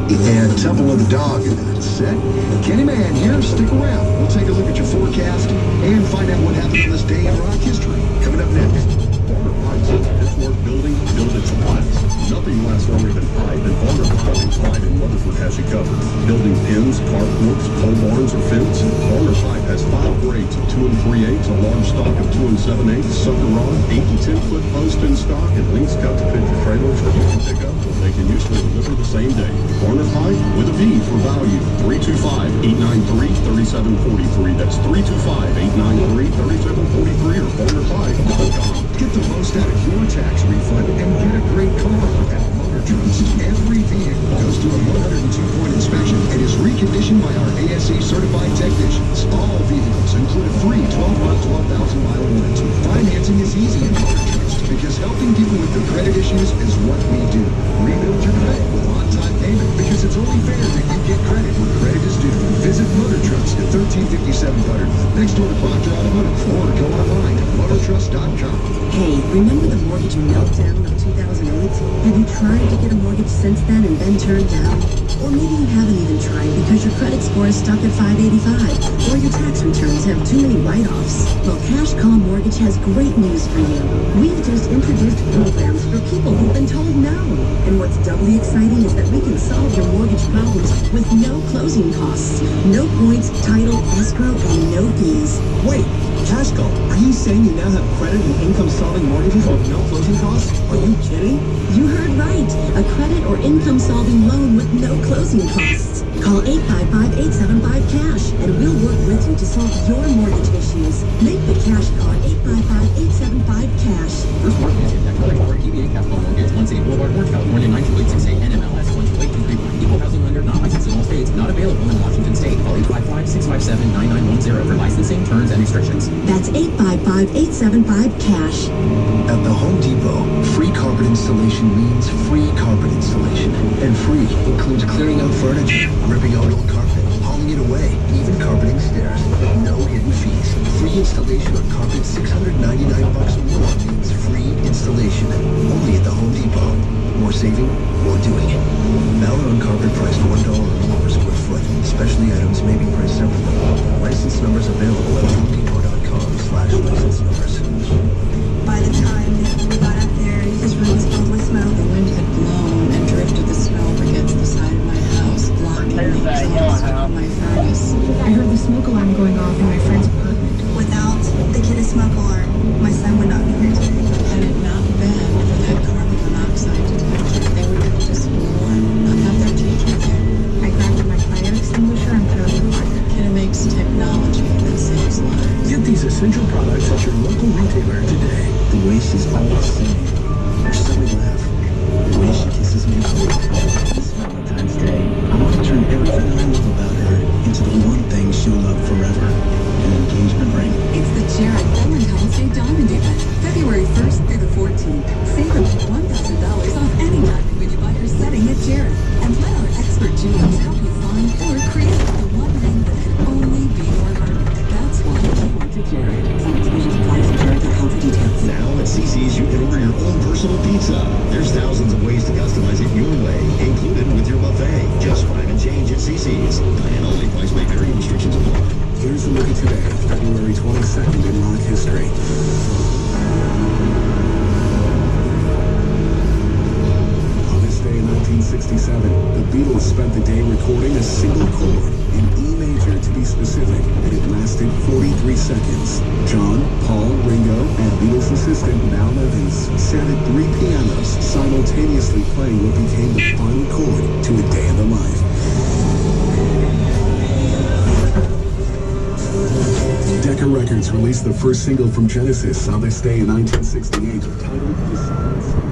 and Temple of the Dog. Set. Kenny Man here. Stick around. We'll take a look at your forecast and find out what happened on this day in rock history. Coming up next. Farmer Pipe says Pittsburgh building build its last. Nothing lasts longer than pipe, and Farmer Pipe and Clyde in Rutherford has you covered. Building pins, carports, pole barns, or fence, Farmer Pipe has 5 grades of 2 3/8, a large stock of 2 7/8, sucker rod, 8 to 10 foot post in stock, and links cut to fit your trailers that you can pick up or they can usually deliver the same day. Farmer Pipe with a V for value. 325-893-3743. That's 325-893-3743 or farmerpipe.com. Get the most out of your tax refund and get a great car at Motor Trust. Every vehicle goes through a 102-point inspection and is reconditioned by our ASE certified technicians. All vehicles include a free 12-month, 12,000-mile warranty. Financing is easy at Motor Trust because helping people with their credit issues is what we do. Rebuild your credit with on-time payment because it's only fair that you get credit when credit is due. Visit Motor Trust at 1357 Butterfield, next door to Proctor Automotive, or go online at motortrust.com. Hey, remember the mortgage meltdown of 2008? Have you tried to get a mortgage since then and been turned down? Or maybe you haven't even tried because your credit score is stuck at 585, or your tax returns have too many write-offs. Well, Cash Call Mortgage has great news for you. We've just introduced programs for people who've been told no. And what's doubly exciting is that we can solve your mortgage problems with no closing costs, no points, title, escrow, and no fees. Wait, Cash Call, are you saying you now have credit and income-solving mortgages with no closing costs? Are you kidding? You heard right. A credit or income-solving loan with no closing costs. Call 855-875-CASH, and we'll work with you to solve your mortgage issues. Make the Cash Call at 855-875-CASH. First mortgage, Equal DBA Cash Call Mortgage, 180 Boulevard, Orange, California, 92868, NMLS 12823. Equal housing lender, not licensed in all states, not available in Washington State. Call 855-657-9910 for licensing, terms, and restrictions. That's 855-875-CASH. At the Home Depot, free carpet installation means free carpet installation. And free includes clearing out furniture, ripping out old carpet, hauling it away, even carpeting stairs. No hidden fees. Free installation on carpet $699 or more means free installation. Only at the Home Depot. More saving, more doing it. Valid on carpet priced $1 or more per square foot. Specialty items may be priced separately. License numbers available at homedepot.com/license numbers. By the time we got up there, his room was filled with smoke. The wind had blown and drifted the snow against the side of my house, blocking the exhaust of my furnace. I heard the smoke alarm going off in my friend's apartment. Without the kid's smoke alarm, my son would not be here today. Had it not been for that carbon monoxide detector, they would have just sworn not have their teacher there. I grabbed my fire extinguisher and put out the fire. It makes technology that saves lives. Get these essential products at your local retailer today. The way she's always saying, or so we laugh. The way she kisses me. This Valentine's Day, I want to turn everything I love about her into the one thing she'll love forever. An engagement ring. It's the Jared Valentine's Day Diamond Event, February 1st through the 14th. Save up to $1,000 off any diamond when you buy your setting at Jared. And let our expert jewelers help you find or create the one ring that can only be for her. That's why you want to Jared. Some exclusions apply to Jared.com for details. Now at CC's, you can order your own personal pizza. There's thousands of ways to customize it your way, included with your buffet. Just find and change at CC's. And only price may vary. Restrictions apply. Here's a look at today, February 22nd in rock history. On this day in 1967, the Beatles spent the day recording a single chord, in E major to be specific, and it lasted 43 seconds. John, Paul, Ringo, and Beatles assistant Mal Evans sat at 3 pianos, simultaneously playing what became the final chord to A Day in the Life. Decca Records released the first single from Genesis on this day in 1968, titled The Silence.